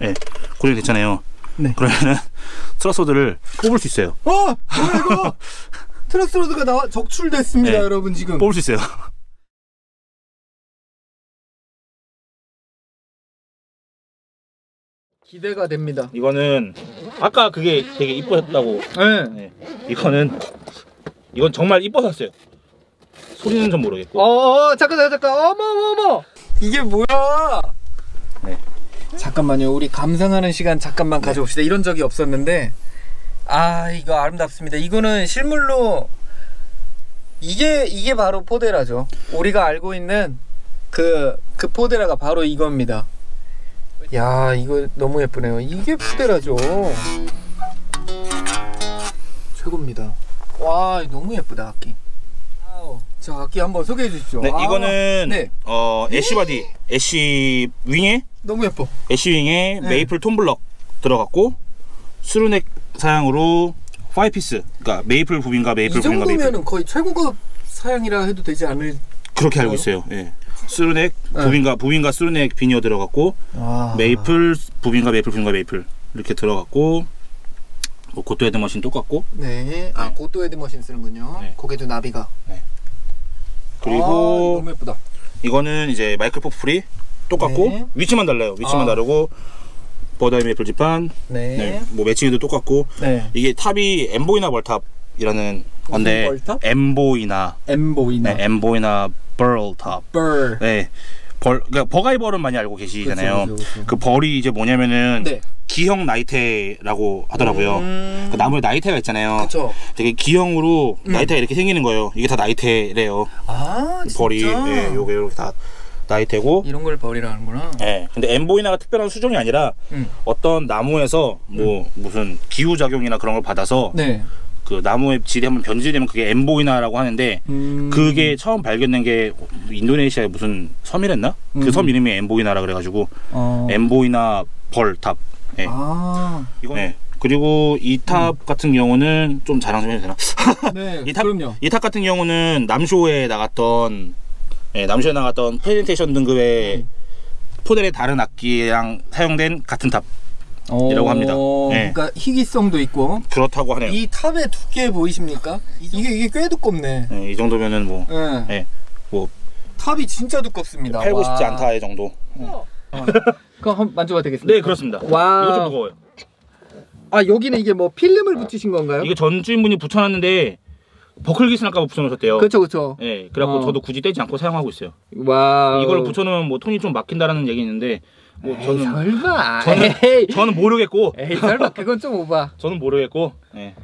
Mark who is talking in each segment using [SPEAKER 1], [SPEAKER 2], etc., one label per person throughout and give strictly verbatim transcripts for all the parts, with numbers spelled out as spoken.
[SPEAKER 1] 네, 고정이 됐잖아요.
[SPEAKER 2] 네.
[SPEAKER 1] 그러면은 트러스로드를 뽑을 수 있어요.
[SPEAKER 2] 어! 뭐야 이거? 트러스로드가 나와 적출됐습니다. 네. 여러분 지금
[SPEAKER 1] 뽑을 수 있어요.
[SPEAKER 2] 기대가 됩니다.
[SPEAKER 1] 이거는 아까 그게 되게 이뻤다고. 네. 네. 이거는 이건 정말 이뻐서 샀어요. 소리는 좀 모르겠고.
[SPEAKER 2] 어, 잠깐 잠깐 잠깐. 어머 어머 어머. 이게 뭐야?
[SPEAKER 1] 네.
[SPEAKER 2] 잠깐만요. 우리 감상하는 시간 잠깐만
[SPEAKER 1] 네.
[SPEAKER 2] 가져봅시다. 이런 적이 없었는데. 아, 이거 아름답습니다. 이거는 실물로 이게 이게 바로 포데라죠. 우리가 알고 있는 그 그 포데라가 바로 이겁니다. 야, 이거 너무 예쁘네요. 이게 포데라죠. 최고입니다. 와, 너무 예쁘다 악기. 자, 악기 한번 소개해 주시죠.
[SPEAKER 1] 네,
[SPEAKER 2] 아,
[SPEAKER 1] 이거는
[SPEAKER 2] 네.
[SPEAKER 1] 어 애쉬 바디, 애쉬 윙에
[SPEAKER 2] 너무 예뻐.
[SPEAKER 1] 애쉬 윙에
[SPEAKER 2] 네.
[SPEAKER 1] 메이플 톤블럭 들어갔고 스루넥 사양으로 파이브 피스. 그러니까 메이플 부빈과 메이플
[SPEAKER 2] 이
[SPEAKER 1] 부빈과 메이플.
[SPEAKER 2] 정도면은 거의 최고급 사양이라 해도 되지 않을?
[SPEAKER 1] 그렇게 알고 있어요. 예. 스루넥
[SPEAKER 2] 네.
[SPEAKER 1] 부빈과 부빈과 스루넥 비니어 들어갔고
[SPEAKER 2] 아.
[SPEAKER 1] 메이플 부빈과 메이플 부빈과 메이플 이렇게 들어갔고 뭐 고토 헤드머신 똑같고.
[SPEAKER 2] 네. 아,
[SPEAKER 1] 네.
[SPEAKER 2] 고토 헤드머신 쓰는군요.
[SPEAKER 1] 네.
[SPEAKER 2] 고개도 나비가.
[SPEAKER 1] 네. 그리고
[SPEAKER 2] 아, 너무 예쁘다.
[SPEAKER 1] 이거는 이제 마이클 포프리 똑같고
[SPEAKER 2] 네.
[SPEAKER 1] 위치만 달라요. 위치만
[SPEAKER 2] 아.
[SPEAKER 1] 다르고 버다이 메이플 지판.
[SPEAKER 2] 네.
[SPEAKER 1] 네. 뭐 매칭도 똑같고.
[SPEAKER 2] 네.
[SPEAKER 1] 이게 탑이 엠보이나 벌탑이라는 건데
[SPEAKER 2] 벌탑?
[SPEAKER 1] 엠보이나
[SPEAKER 2] 엠보이나.
[SPEAKER 1] 네, 엠보이나 벌탑.
[SPEAKER 2] 벌.
[SPEAKER 1] 네. 벌, 그러니까 버가이 벌은 많이 알고 계시잖아요.
[SPEAKER 2] 그쵸, 그쵸, 그쵸.
[SPEAKER 1] 그 벌이 이제 뭐냐면은
[SPEAKER 2] 네.
[SPEAKER 1] 기형 나이테라고 하더라고요.
[SPEAKER 2] 음...
[SPEAKER 1] 그 나무에 나이테가 있잖아요.
[SPEAKER 2] 그쵸.
[SPEAKER 1] 되게 기형으로
[SPEAKER 2] 음.
[SPEAKER 1] 나이테가 이렇게 생기는 거예요. 이게 다 나이테래요.
[SPEAKER 2] 아, 진짜?
[SPEAKER 1] 벌이. 예, 요게 이렇게 다 나이테고.
[SPEAKER 2] 이런 걸 벌이라는구나.
[SPEAKER 1] 예. 근데 엠보이나가 특별한 수종이 아니라
[SPEAKER 2] 음.
[SPEAKER 1] 어떤 나무에서 뭐 무슨 기후 작용이나 그런 걸 받아서
[SPEAKER 2] 네.
[SPEAKER 1] 그 나무의 질이 한번 변질되면 그게 엠보이나라고 하는데
[SPEAKER 2] 음...
[SPEAKER 1] 그게 처음 발견된 게 인도네시아의 무슨 섬이랬나?
[SPEAKER 2] 음.
[SPEAKER 1] 그 섬 이름이 엠보이나라 그래가지고
[SPEAKER 2] 어...
[SPEAKER 1] 엠보이나 벌탑. 예.
[SPEAKER 2] 아.
[SPEAKER 1] 이거. 네. 그리고 이 탑 음. 같은 경우는 좀 자랑 좀 해도 되나?
[SPEAKER 2] 네.
[SPEAKER 1] 이 탑,
[SPEAKER 2] 그럼요.
[SPEAKER 1] 이 탑 같은 경우는 남쇼에 나갔던 예, 남쇼에 나갔던 프레젠테이션 등급의 음. 포델의 다른 악기랑 사용된 같은 탑. 이라고 합니다. 네.
[SPEAKER 2] 그러니까 희귀성도 있고.
[SPEAKER 1] 그렇다고 하네요.
[SPEAKER 2] 이 탑의 두께 보이십니까? 이게 이게 꽤 두껍네.
[SPEAKER 1] 네, 이 정도면은 뭐,
[SPEAKER 2] 네.
[SPEAKER 1] 네, 뭐
[SPEAKER 2] 탑이 진짜 두껍습니다.
[SPEAKER 1] 팔고 싶지 않다의 정도.
[SPEAKER 2] 어. 어. 그럼 한번 만져봐도 되겠습니까?
[SPEAKER 1] 네, 그렇습니다.
[SPEAKER 2] 와.
[SPEAKER 1] 이거 좀 무거워요.
[SPEAKER 2] 아, 여기는 이게 뭐 필름을 붙이신 건가요?
[SPEAKER 1] 이게 전 주인분이 붙여놨는데 버클 기스날까봐 붙여놓으셨대요.
[SPEAKER 2] 그렇죠, 그렇죠.
[SPEAKER 1] 네, 그래갖고
[SPEAKER 2] 어.
[SPEAKER 1] 저도 굳이 떼지 않고 사용하고 있어요.
[SPEAKER 2] 와.
[SPEAKER 1] 이걸 붙여놓으면 뭐 톤이 좀 막힌다라는 얘기 있는데. 뭐
[SPEAKER 2] 에이,
[SPEAKER 1] 저는
[SPEAKER 2] 설마.
[SPEAKER 1] 저는,
[SPEAKER 2] 에이.
[SPEAKER 1] 저는 모르겠고.
[SPEAKER 2] 에이, 설마 그건 좀 오바.
[SPEAKER 1] 저는 모르겠고. 네.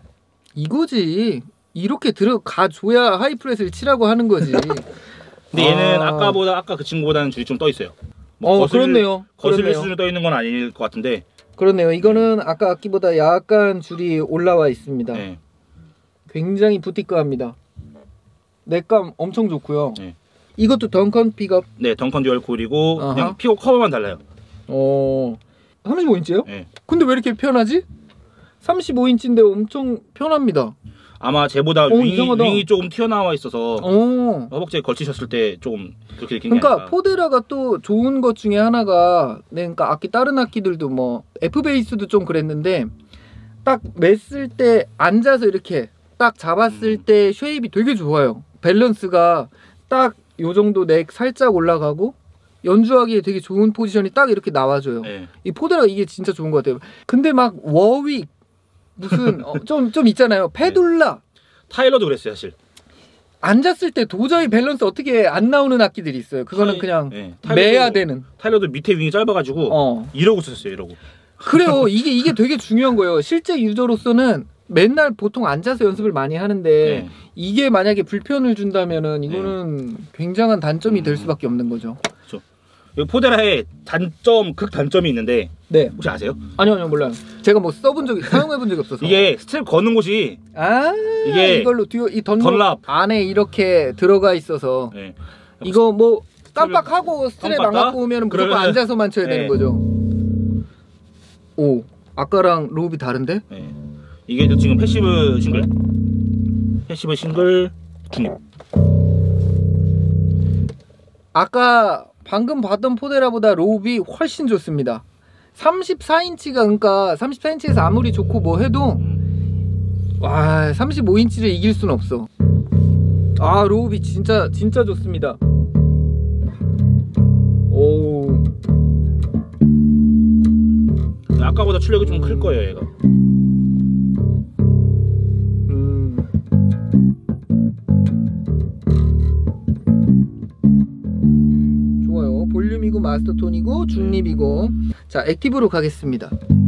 [SPEAKER 2] 이거지. 이렇게 들어가 줘야 하이프렛을 치라고 하는 거지.
[SPEAKER 1] 근데 얘는
[SPEAKER 2] 아.
[SPEAKER 1] 아까보다 아까 그 친구보다는 줄이 좀 떠 있어요. 뭐
[SPEAKER 2] 어,
[SPEAKER 1] 거슬,
[SPEAKER 2] 그렇네요.
[SPEAKER 1] 거슬릴
[SPEAKER 2] 그렇네요.
[SPEAKER 1] 수준으로 떠 있는 건 아닐 것 같은데.
[SPEAKER 2] 그렇네요. 이거는 아까 악기보다 약간 줄이 올라와 있습니다.
[SPEAKER 1] 네.
[SPEAKER 2] 굉장히 부티크합니다. 넥감 엄청 좋고요.
[SPEAKER 1] 네.
[SPEAKER 2] 이것도 덩컨 픽업.
[SPEAKER 1] 네, 덩컨 듀얼 쿨이고
[SPEAKER 2] 아하.
[SPEAKER 1] 그냥 픽업 커버만 달라요.
[SPEAKER 2] 어, 삼십오 인치요?
[SPEAKER 1] 네.
[SPEAKER 2] 근데 왜 이렇게 편하지? 삼십오 인치인데 엄청 편합니다.
[SPEAKER 1] 아마 쟤보다
[SPEAKER 2] 오,
[SPEAKER 1] 윙이,
[SPEAKER 2] 이상하다.
[SPEAKER 1] 윙이 조금 튀어나와 있어서
[SPEAKER 2] 어.
[SPEAKER 1] 허벅지에 걸치셨을 때 조금 그렇게 느낀 게
[SPEAKER 2] 그러니까
[SPEAKER 1] 아닐까.
[SPEAKER 2] 포데라가 또 좋은 것 중에 하나가, 네, 그러니까 악기 다른 악기들도 뭐 F 베이스도 좀 그랬는데 딱 맸을 때 앉아서 이렇게 딱 잡았을
[SPEAKER 1] 음.
[SPEAKER 2] 때 쉐입이 되게 좋아요. 밸런스가 딱 요 정도 넥 살짝 올라가고 연주하기에 되게 좋은 포지션이 딱 이렇게 나와줘요.
[SPEAKER 1] 네.
[SPEAKER 2] 이 포데라가 이게 진짜 좋은 것 같아요. 근데 막 워윅 무슨 어, 좀, 좀 있잖아요. 페둘라.
[SPEAKER 1] 타일러도 그랬어요, 사실.
[SPEAKER 2] 앉았을 때 도저히 밸런스 어떻게 안 나오는 악기들이 있어요. 그거는
[SPEAKER 1] 타이-
[SPEAKER 2] 그냥
[SPEAKER 1] 네.
[SPEAKER 2] 매야
[SPEAKER 1] 타일러도-
[SPEAKER 2] 되는.
[SPEAKER 1] 타일러도 밑에 윙이 짧아가지고
[SPEAKER 2] 어.
[SPEAKER 1] 이러고 있었어요, 이러고.
[SPEAKER 2] 그래요. 이게 이게 되게 중요한 거예요. 실제 유저로서는 맨날 보통 앉아서 연습을 많이 하는데
[SPEAKER 1] 네.
[SPEAKER 2] 이게 만약에 불편을 준다면은 이거는 굉장한 단점이 될
[SPEAKER 1] 음.
[SPEAKER 2] 수밖에 없는 거죠.
[SPEAKER 1] 그렇죠. 이 포데라의 단점, 극단점이 있는데
[SPEAKER 2] 네.
[SPEAKER 1] 혹시 아세요?
[SPEAKER 2] 아니요, 아니요, 몰라요. 제가 뭐 써본 적이, 사용해본 적이 없어서.
[SPEAKER 1] 이게 스트랩 거는 곳이
[SPEAKER 2] 아,
[SPEAKER 1] 이게
[SPEAKER 2] 이걸로 듀오, 이 던럽
[SPEAKER 1] 던랍.
[SPEAKER 2] 안에 이렇게 들어가 있어서
[SPEAKER 1] 네.
[SPEAKER 2] 이거 뭐 깜빡하고 스트랩 안
[SPEAKER 1] 깜빡하?
[SPEAKER 2] 갖고 오면 무조건
[SPEAKER 1] 그러면은-
[SPEAKER 2] 앉아서만 쳐야
[SPEAKER 1] 네.
[SPEAKER 2] 되는 거죠. 오, 아까랑 로흡이 다른데?
[SPEAKER 1] 네. 이게 지금 패시브 싱글, 패시브 싱글 중립.
[SPEAKER 2] 아까 방금 봤던 포데라보다 로흡이 훨씬 좋습니다. 삼십사 인치가 그러니까 삼십사 인치에서 아무리 좋고 뭐 해도 와 삼십오 인치를 이길 순 없어. 아 로우비 진짜 진짜 좋습니다. 오.
[SPEAKER 1] 아까보다 출력이 좀 클 거예요 얘가.
[SPEAKER 2] 음. 좋아요. 볼륨이고 마스터 톤이고 중립이고. 자 액티브로 가겠습니다.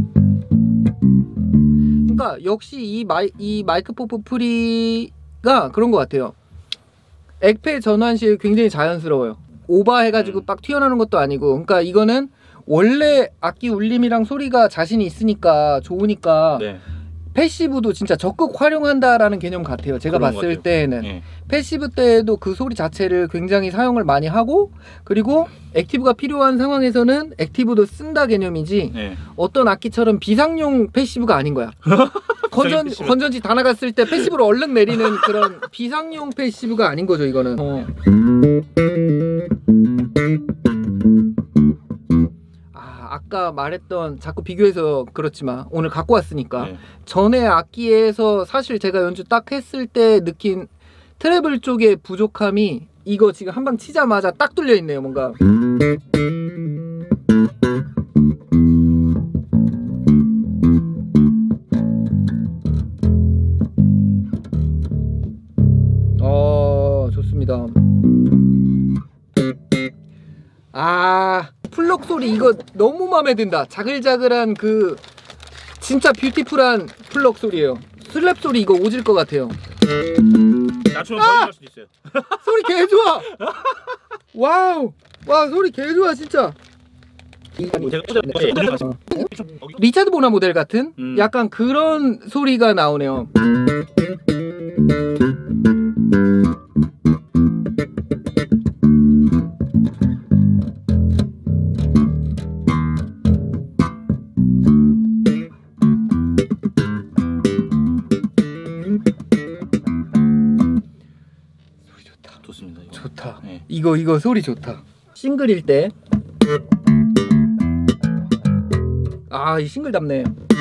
[SPEAKER 2] 그러니까 역시 이 마이 이 마이크 포프 프리가 그런 것 같아요. 액패 전환 시 굉장히 자연스러워요. 오버해가지고 음. 막 튀어나오는 것도 아니고. 그러니까 이거는 원래 악기 울림이랑 소리가 자신이 있으니까 좋으니까 네. 패시브도 진짜 적극 활용한다라는 개념 같아요. 제가 봤을 때에는 네. 패시브 때에도 그 소리 자체를 굉장히 사용을 많이 하고 그리고 액티브가 필요한 상황에서는 액티브도 쓴다 개념이지 네. 어떤 악기처럼 비상용 패시브가 아닌 거야. 건전, 건전지 다 나갔을 때 패시브로 얼른 내리는 그런 비상용 패시브가 아닌 거죠 이거는. 어. 아까 말했던 자꾸 비교해서 그렇지만 오늘 갖고 왔으니까 네. 전에 악기에서 사실 제가 연주 딱 했을 때 느낀 트래블 쪽의 부족함이 이거 지금 한방 치자마자 딱 뚫려 있네요 뭔가. 어 좋습니다. 아 플럭 소리 이거 너무 마음에 든다. 자글자글한 그 진짜 뷰티풀한 플럭 소리예요. 슬랩 소리 이거 오질 것 같아요.
[SPEAKER 1] 낮추면 아! 갈 수도 있어요.
[SPEAKER 2] 소리 개 좋아. 와우. 와 소리 개 좋아 진짜. 리차드 보나 모델 같은 음. 약간 그런 소리가 나오네요.
[SPEAKER 1] 좋습니다. 이거.
[SPEAKER 2] 좋다. 네. 이거 이거 소리 좋다. 싱글일 때. 아, 이 싱글 답네.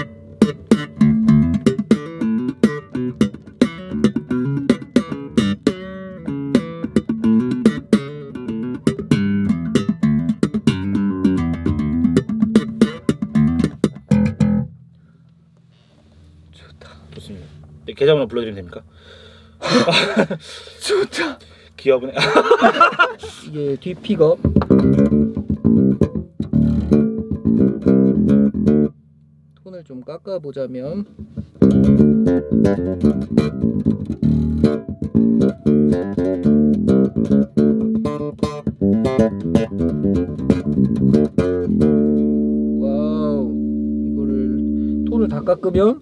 [SPEAKER 2] 좋다.
[SPEAKER 1] 좋습니다. 네, 계좌번호 불러드리면 됩니까?
[SPEAKER 2] 좋다.
[SPEAKER 1] 기업은
[SPEAKER 2] 이게 뒤 픽업. 톤을 좀 깎아 보자면 와우. 이거를 톤을 다 깎으면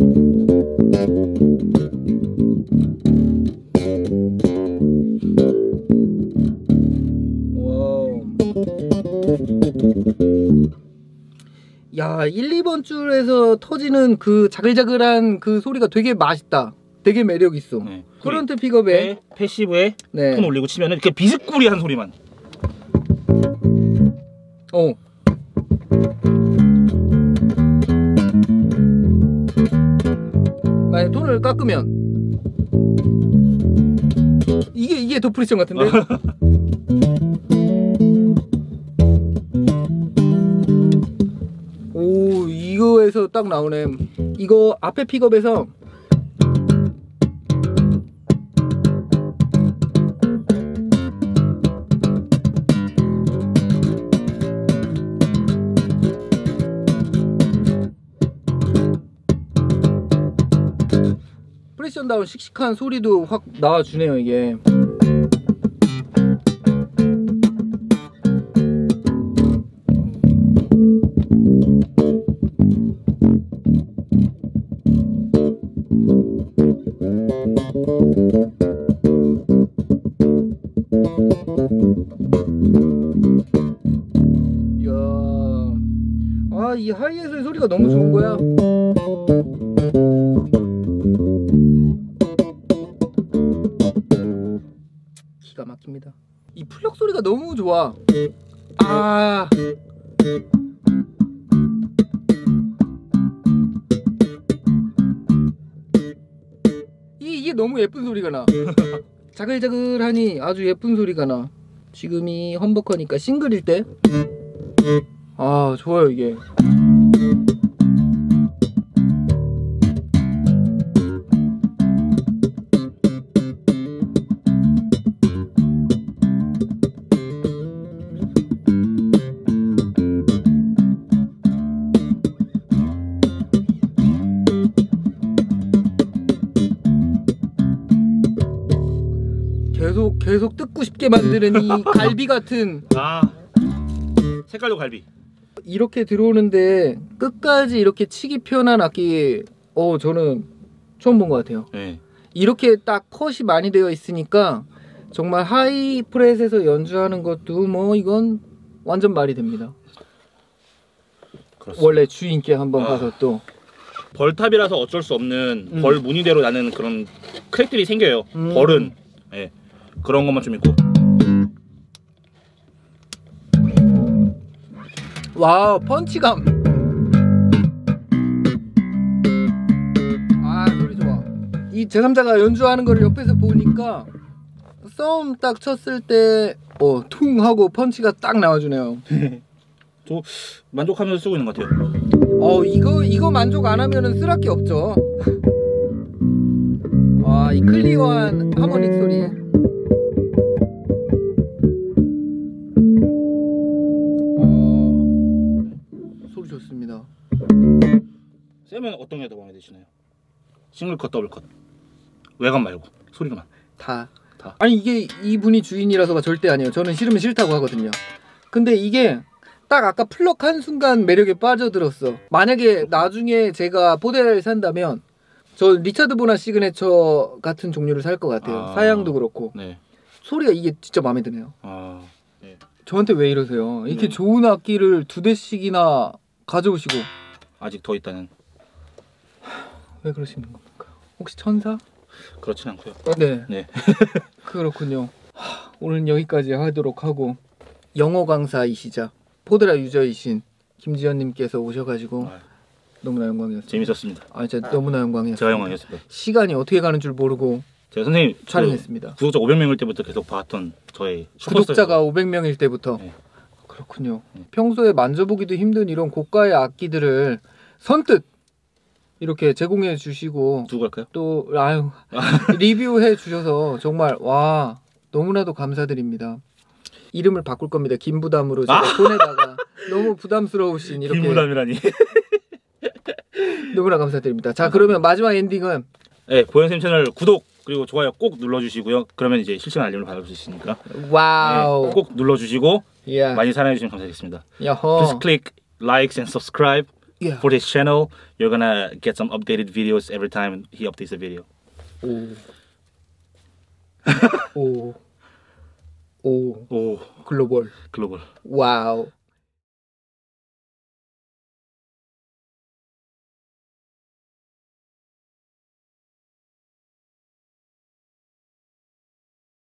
[SPEAKER 2] 야, 일, 이 번 줄에서 터지는 그 자글자글한 그 소리가 되게 맛있다. 되게 매력 있어. 네. 프론트 픽업에
[SPEAKER 1] 패시브에 네. 톤 올리고 치면은 이렇게 비스꾸리한 소리만.
[SPEAKER 2] 어. 만약 톤을 깎으면 이게 이게 더 프리션 같은데. 오, 이거에서 딱 나오네. 이거 앞에 픽업에서 프레션 다운 씩씩한 소리도 확 나와주네요 이게. 이야, 아, 이 하이에서의 소리가 너무 좋은 거야. 기가 막힙니다. 이 플럭 소리가 너무 좋아. 아. 너무 예쁜 소리가 나. 자글자글하니 아주 예쁜 소리가 나. 지금이 험버커니까 싱글일 때. 아 좋아요 이게. 계속 계속 뜯고 싶게 만드는 이 갈비 같은.
[SPEAKER 1] 아 색깔도 갈비.
[SPEAKER 2] 이렇게 들어오는데 끝까지 이렇게 치기 편한 악기 어 저는 처음 본 것 같아요.
[SPEAKER 1] 네. 이렇게
[SPEAKER 2] 이렇게 딱 컷이 많이 되어 있으니까 정말 하이 프렛에서 연주하는 것도 뭐 이건 완전 말이 됩니다.
[SPEAKER 1] 그렇습니다.
[SPEAKER 2] 원래 주인께 한번
[SPEAKER 1] 아.
[SPEAKER 2] 가서 또
[SPEAKER 1] 벌탑이라서 어쩔 수 없는
[SPEAKER 2] 음.
[SPEAKER 1] 벌 무늬대로 나는 그런 크랙들이 생겨요.
[SPEAKER 2] 음.
[SPEAKER 1] 벌은 예 그런 것만 좀 있고.
[SPEAKER 2] 와우 펀치감. 아 소리 좋아. 이 제삼자가 연주하는 걸 옆에서 보니까 썸 딱 쳤을 때 어 퉁 하고 펀치가 딱 나와주네요.
[SPEAKER 1] 저 만족하면서 쓰고 있는 것 같아요.
[SPEAKER 2] 어 이거 이거 만족 안 하면은 쓸 게 없죠. 와 이 클리어한 하모닉 소리. 어 소리 좋습니다.
[SPEAKER 1] 쌤은 어떤 게 더 마음에 드시나요? 싱글 컷, 더블 컷. 외관 말고 소리로만.
[SPEAKER 2] 다.
[SPEAKER 1] 다.
[SPEAKER 2] 아니 이게 이분이 주인이라서가 절대 아니에요. 저는 싫으면 싫다고 하거든요. 근데 이게 딱 아까 플럭한 순간 매력에 빠져들었어. 만약에 나중에 제가 포데라를 산다면 저 리차드 보나 시그네처 같은 종류를 살 것 같아요.
[SPEAKER 1] 아,
[SPEAKER 2] 사양도 그렇고
[SPEAKER 1] 네.
[SPEAKER 2] 소리가 이게 진짜 마음에 드네요.
[SPEAKER 1] 아, 네.
[SPEAKER 2] 저한테 왜 이러세요? 이렇게
[SPEAKER 1] 네.
[SPEAKER 2] 좋은 악기를 두 대씩이나 가져오시고
[SPEAKER 1] 아직 더 있다는.
[SPEAKER 2] 왜 그러시는 겁니까? 혹시 천사?
[SPEAKER 1] 그렇진 않고요.
[SPEAKER 2] 어, 네.
[SPEAKER 1] 네.
[SPEAKER 2] 그렇군요. 하, 오늘은 여기까지 하도록 하고 영어 강사이시자 포데라 유저이신 김지현님께서 오셔가지고
[SPEAKER 1] 아,
[SPEAKER 2] 너무나 영광이었어요.
[SPEAKER 1] 재밌었습니다.
[SPEAKER 2] 아 진짜 너무나 영광이었어요.
[SPEAKER 1] 제가 영광이었습니다.
[SPEAKER 2] 시간이 어떻게 가는 줄 모르고
[SPEAKER 1] 제가 선생님
[SPEAKER 2] 촬영했습니다.
[SPEAKER 1] 그 구독자 오백 명일 때부터 계속 봤던 저의
[SPEAKER 2] 구독자가 오백 명일 때부터.
[SPEAKER 1] 네.
[SPEAKER 2] 그렇군요.
[SPEAKER 1] 네.
[SPEAKER 2] 평소에 만져보기도 힘든 이런 고가의 악기들을 선뜻 이렇게 제공해 주시고
[SPEAKER 1] 누구 할까요?
[SPEAKER 2] 또 아유 리뷰해 주셔서 정말 와 너무나도 감사드립니다. 이름을 바꿀 겁니다. 김부담으로 제가
[SPEAKER 1] 아!
[SPEAKER 2] 보내다가 너무 부담스러우신 이렇게
[SPEAKER 1] 김부담이라니.
[SPEAKER 2] 너무나 감사드립니다. 자 그러면 마지막 엔딩은
[SPEAKER 1] 네, 보현쌤 채널 구독 그리고 좋아요 꼭 눌러주시고요. 그러면 이제 실시간 알림을 받을 수 있으니까
[SPEAKER 2] 와우
[SPEAKER 1] 네, 꼭 눌러주시고
[SPEAKER 2] yeah.
[SPEAKER 1] 많이 사랑해주시면 감사하겠습니다.
[SPEAKER 2] 야호.
[SPEAKER 1] Please click likes and subscribe
[SPEAKER 2] Yeah.
[SPEAKER 1] for this channel. You're gonna get some updated videos every time he updates a video.
[SPEAKER 2] 오. 오. 오.
[SPEAKER 1] 오,
[SPEAKER 2] 글로벌.
[SPEAKER 1] 글로벌.
[SPEAKER 2] 와우.